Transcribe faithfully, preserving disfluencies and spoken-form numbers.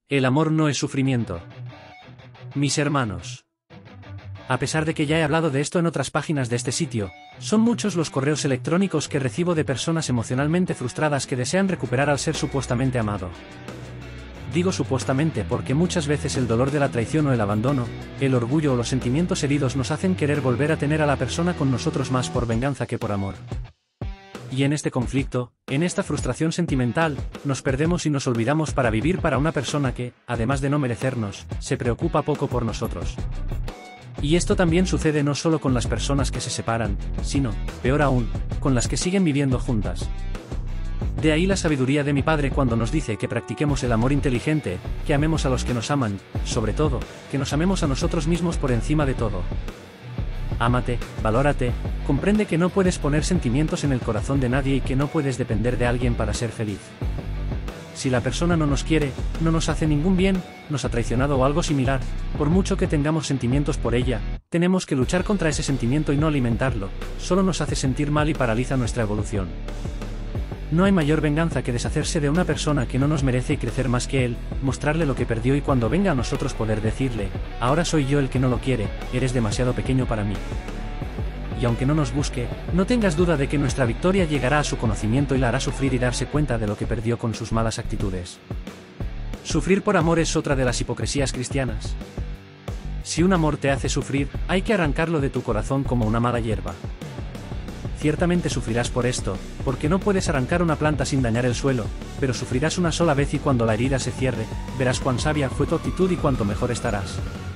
El amor no es sufrimiento. Mis hermanos. A pesar de que ya he hablado de esto en otras páginas de este sitio, son muchos los correos electrónicos que recibo de personas emocionalmente frustradas que desean recuperar al ser supuestamente amado. Digo supuestamente porque muchas veces el dolor de la traición o el abandono, el orgullo o los sentimientos heridos nos hacen querer volver a tener a la persona con nosotros más por venganza que por amor. Y en este conflicto, en esta frustración sentimental, nos perdemos y nos olvidamos para vivir para una persona que, además de no merecernos, se preocupa poco por nosotros. Y esto también sucede no solo con las personas que se separan, sino, peor aún, con las que siguen viviendo juntas. De ahí la sabiduría de mi padre cuando nos dice que practiquemos el amor inteligente, que amemos a los que nos aman, sobre todo, que nos amemos a nosotros mismos por encima de todo. Ámate, valórate, comprende que no puedes poner sentimientos en el corazón de nadie y que no puedes depender de alguien para ser feliz. Si la persona no nos quiere, no nos hace ningún bien, nos ha traicionado o algo similar, por mucho que tengamos sentimientos por ella, tenemos que luchar contra ese sentimiento y no alimentarlo, solo nos hace sentir mal y paraliza nuestra evolución. No hay mayor venganza que deshacerse de una persona que no nos merece y crecer más que él, mostrarle lo que perdió y cuando venga a nosotros poder decirle, ahora soy yo el que no lo quiere, eres demasiado pequeño para mí. Y aunque no nos busque, no tengas duda de que nuestra victoria llegará a su conocimiento y la hará sufrir y darse cuenta de lo que perdió con sus malas actitudes. Sufrir por amor es otra de las hipocresías cristianas. Si un amor te hace sufrir, hay que arrancarlo de tu corazón como una mala hierba. Ciertamente sufrirás por esto, porque no puedes arrancar una planta sin dañar el suelo, pero sufrirás una sola vez y cuando la herida se cierre, verás cuán sabia fue tu actitud y cuánto mejor estarás.